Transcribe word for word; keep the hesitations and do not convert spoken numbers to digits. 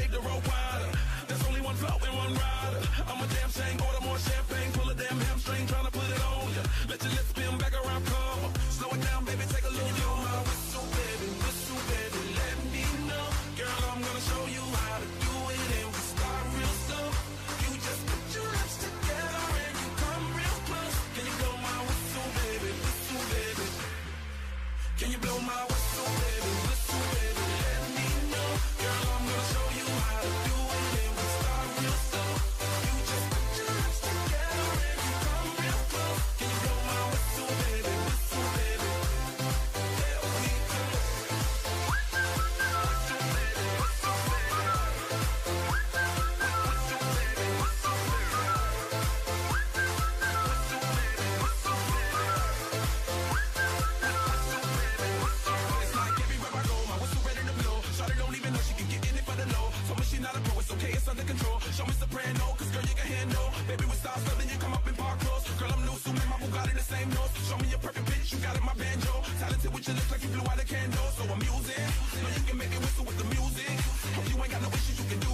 made the road wider. There's only one float and one rider. I'm a damn shame, order more champagne, pull a damn hamstring, tryna put it on ya. Let your lips spin back around, come on. Slow it down, baby, take a look. You blow my whistle, baby, whistle, baby, let me know. Girl, I'm gonna show you how to do it, and we start real slow. You just put your lips together and you come real close. Can you blow my whistle, baby, whistle, baby? Can you blow my whistle, baby, whistle, baby, let me know. Girl, I'm gonna show you how to do it, and we start real slow. You just put your lips together and you come real close. Can you blow my whistle, baby, whistle, baby? Yeah, we can. Whistle, baby, whistle, baby. Whistle, baby, whistle, baby. Whistle, baby, whistle, baby. It's like everywhere I go, my whistle ready to blow. Shawty don't even know she can get in it for the low. Told me she not a pro, it's okay, it's under control. Show me soprano, cause girl you can handle. Baby with style, so then you come up in park clothes. Girl I'm new, so man, my Bugatti the same nose. Show me your perfect pitch, you got it, my banjo. Talented with your lips like you blew out a candle. So I'm using, know you can make it whistle with the music. Hope you ain't got no issues, you can do